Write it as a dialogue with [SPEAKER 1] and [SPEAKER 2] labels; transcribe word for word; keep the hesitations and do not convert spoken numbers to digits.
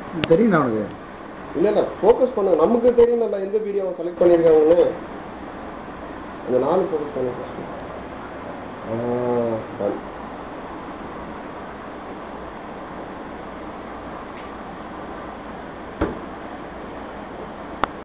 [SPEAKER 1] தெரியும் அவனுக்கு.
[SPEAKER 2] இல்லை இல்லை ஃபோக்கஸ் பண்ண நமக்கு தெரியும் நல்லா எந்த வீடியோ செலக்ட் பண்ணியிருக்காங்கன்னு அந்த நாலு ஃபோக்கஸ் பண்ண ஃபஸ்ட்டு.